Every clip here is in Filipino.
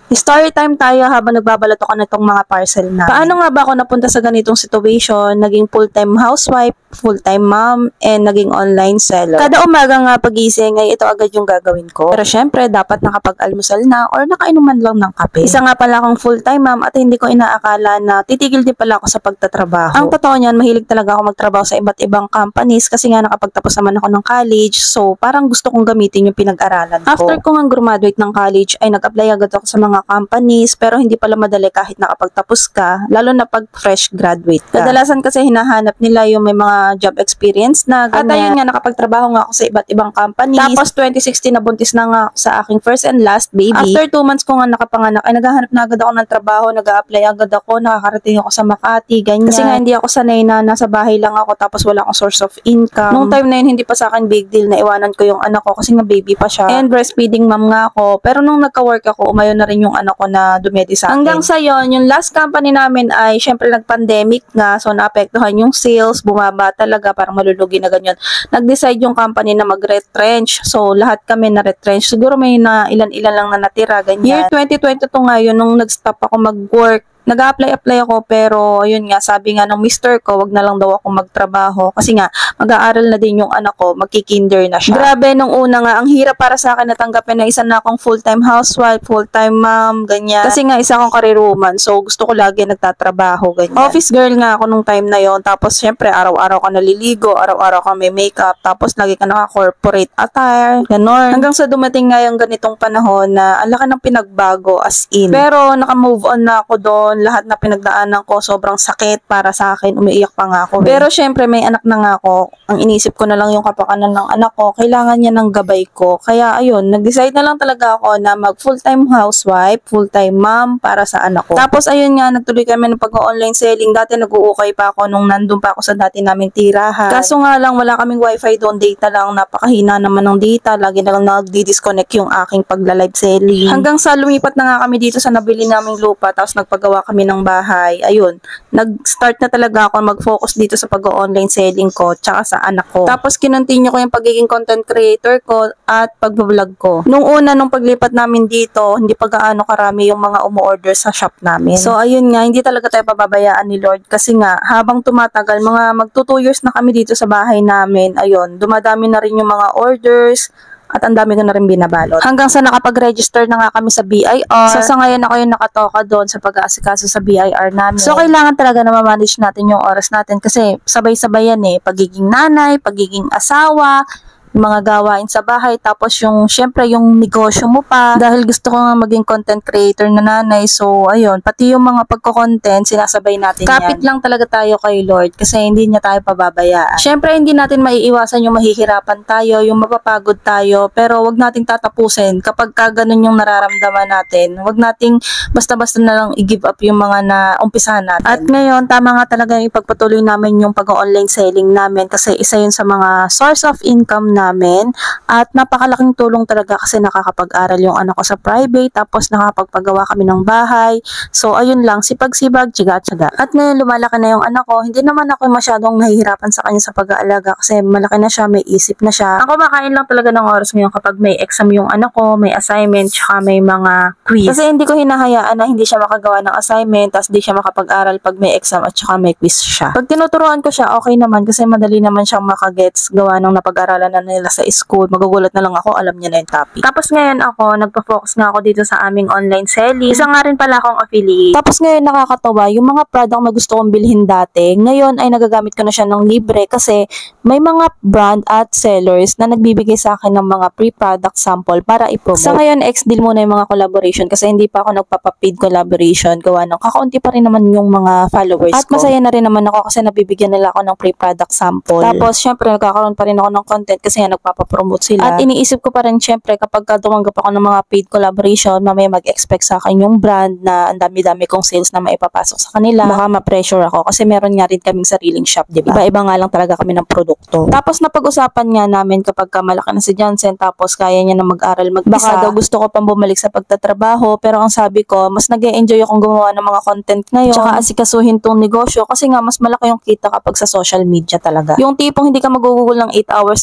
Story time tayo habang nagbabalot ako nitong mga parcel na. Paano nga ba ako napunta sa ganitong situation, naging full-time housewife, full-time mom, and naging online seller? Kada umaga nga pagising ay ito agad yung gagawin ko. Pero syempre, dapat nakapag-almusal na or nakainuman lang ng kape. Isa nga pala akong full-time mom at hindi ko inaakala na titigil din pala ako sa pagtatrabaho. Ang totoo niyan, mahilig talaga ako magtrabaho sa iba't ibang companies kasi nga nakapagtapos naman ako ng college, so parang gusto kong gamitin yung pinag-aralan ko. After ko nga graduate ng college, ay nag-apply agad ako sa mga companies, pero hindi pala madali kahit nakapagtapos ka, lalo na pag fresh graduate ka. Kadalasan kasi hinahanap nila yung may mga job experience na ganyan. At ayun nga, nakapagtrabaho nga ako sa iba't ibang companies. Tapos 2016 nabuntis na nga ako sa aking first and last baby. After 2 months ko nga nakapanganak, ay naghahanap na agad ako ng trabaho, nag-a-apply agad ako, nakakarating ako sa Makati, ganyan. Kasi nga hindi ako sanay na nasa bahay lang ako tapos wala akong source of income. Nung time na yun, hindi pa sa akin big deal na iwanan ko yung anak ko kasi nga baby pa siya. And breastfeeding mom nga ako. Pero nung nagka-work ako, umayon na rin yung anak ko na dumedi sa akin. Hanggang sa yon, yung last company namin ay syempre nag-pandemic nga, so naapektuhan yung sales, bumaba talaga, parang malulugi na ganyan. Nag-decide yung company na mag-retrench. So lahat kami na-retrench. Siguro may na ilan-ilan lang na natira, ganyan. Year 2022 nga yun, nung nag-stop ako mag-work, nag-a-apply ako pero ayun nga, sabi nga ng mister ko, wag na lang daw ako magtrabaho kasi nga mag-aaral na din yung anak ko, magki-kinder na siya. Grabe, nung una nga, ang hirap para sa akin natanggapin na isa na akong full-time housewife, full-time mom, ganyan. Kasi nga isa akong career woman, so gusto ko lagi nagtatrabaho, ganyan. Office girl nga ako nung time na yon, tapos syempre araw-araw ka naliligo, araw-araw ka may makeup, tapos lagi ka naka-corporate attire, ganon. Hanggang sa dumating nga yung ganitong panahon na ang laki ng pinagbago as in. Pero naka-move on na ako doon, lahat na pinagdaanan ko, sobrang sakit para sa akin, umiiyak pa nga ako. Pero syempre may anak na nga ako, ang inisip ko na lang yung kapakanan ng anak ko, kailangan niya ng gabay ko. Kaya ayun, nag-decide na lang talaga ako na mag full-time housewife, full-time mom para sa anak ko. Tapos ayun nga, nagtuloy kami ng pag-online selling. Dati nag-uukay pa ako nung nandun pa ako sa dati naming tirahan. Kaso nga lang, wala kaming wifi doon, data lang, napakahina naman ng data, lagi na lang nagdi-disconnect yung aking pagla-live selling. Hanggang sa lumipat na nga kami dito sa nabili naming lupa, tapos nagpagawa kami ng bahay. Ayun, nag-start na talaga ako mag-focus dito sa pag-online selling ko tsaka sa anak ko. Tapos kinontinue ko yung pagiging content creator ko at pag-vlog ko. Nung una, nung paglipat namin dito, hindi pa gaano karami yung mga umu-order sa shop namin. So ayun nga, hindi talaga tayo pababayaan ni Lord kasi nga, habang tumatagal, mga magto 2 years na kami dito sa bahay namin, ayun, dumadami na rin yung mga orders, at ang dami ko na rin binabalot. Hanggang sa nakapag-register na nga kami sa BIR. So sa ngayon ako yung nakatoka doon sa pag-aasikaso sa BIR namin. So kailangan talaga na ma-manage natin yung oras natin kasi sabay-sabay yan eh. Pagiging nanay, pagiging asawa, mga gawain sa bahay, tapos yung syempre yung negosyo mo pa, dahil gusto ko nga maging content creator na nanay, so ayun, pati yung mga pagko-content sinasabay natin. Kapit lang talaga tayo kay Lord kasi hindi niya tayo pababayaan. Syempre hindi natin maiiwasan yung mahihirapan tayo, yung mapapagod tayo, pero wag nating tatapusin kapag ganun yung nararamdaman natin. Wag nating basta-basta na lang i-give up yung mga naumpisahan natin. At ngayon, tama nga talaga yung ipagpatuloy namin yung pag-online selling namin kasi isa yun sa mga source of income namin at napakalaking tulong talaga kasi nakakapag-aral yung anak ko sa private, tapos nakakapagpagawa kami ng bahay. So ayun lang, sipag-sipag, tiyaga-tiyaga. At ngayon lumalaki na yung anak ko, hindi naman ako masyadong nahihirapan sa kanya sa pag-aalaga kasi malaki na siya, may isip na siya. Ako makain lang talaga ng oras ngayon kapag may exam yung anak ko, may assignment, tsaka may mga quiz. Kasi hindi ko hinahayaan na hindi siya makagawa ng assignment, tapos di siya makapag-aral pag may exam at tsaka may quiz siya. Pag tinuturuan ko siya, okay naman kasi madali naman siyang makagets gawa ng napag-aralan na nila sa school. Magugulat na lang ako, alam niya na yung topic. Tapos ngayon ako, nagpa-focus nga ako dito sa aming online selling. Isa nga rin pala akong affiliate. Tapos ngayon nakakatawa, yung mga product na gusto kong bilhin dati, ngayon ay nagagamit ko na siya ng libre kasi may mga brand at sellers na nagbibigay sa akin ng mga pre-product sample para i-promote. Sa ngayon, ex-deal muna yung mga collaboration kasi hindi pa ako nagpapapaid collaboration. Gawa ng kakaunti pa rin naman yung mga followers ko. At masaya na rin naman ako kasi nabibigyan nila ako ng pre-product sample. Tapos syempre nagkakaroon pa rin ako ng content kasi nga nagpapapromote sila. At iniisip ko pa rin syempre kapag tumanggap ako ng mga paid collaboration, mamaya mag-expect sa akin yung brand na ang dami-dami kong sales na maipapasok sa kanila. Baka ma-pressure ako kasi meron nga rin kaming sariling shop, diba? Iba-iba nga lang talaga kami ng produkto. Tapos napag-usapan nga namin kapag malaki na si Johnson tapos kaya niya na mag-aral mag-isa. Baka daw gusto ko pang bumalik sa pagtatrabaho, pero ang sabi ko, mas nag-e-enjoy akong gumawa ng mga content ngayon. Tsaka asikasuhin tong negosyo kasi nga mas malaki yung kita kapag sa social media talaga. Yung tipong hindi ka magugugol ng 8 hours a day tapos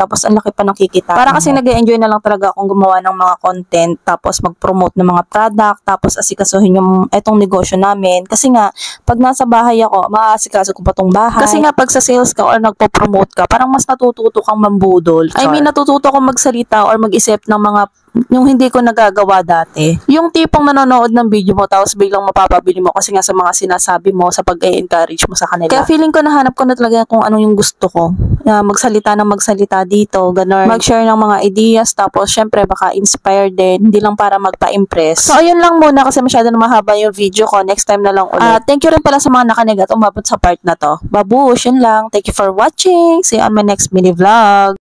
tapos ang laki pa ng kikita. Para kasi nag-enjoy na lang talaga akong gumawa ng mga content, tapos mag-promote ng mga product, tapos asikasuhin yung etong negosyo namin. Kasi nga, pag nasa bahay ako, maaasikaso ko pa tong bahay. Kasi nga, pag sa sales ka or nagpo-promote ka, parang mas natututo kang mambudol. I mean, natututo akong magsalita or mag-isip ng mga yung hindi ko nagagawa dati. Yung tipong nanonood ng video mo tapos biglang mapapabili mo kasi nga sa mga sinasabi mo sa pag-encourage mo sa kanila. Kaya feeling ko nahanap ko na talaga kung anong yung gusto ko. Magsalita ng magsalita dito, ganun. Mag-share ng mga ideas, tapos syempre baka inspire din, hindi lang para magpa-impress. So ayun lang muna kasi masyado na mahaba yung video ko. Next time na lang ulit. Thank you rin pala sa mga nakanigat umabot sa part na to. Babush, yun lang. Thank you for watching. See you on my next mini vlog.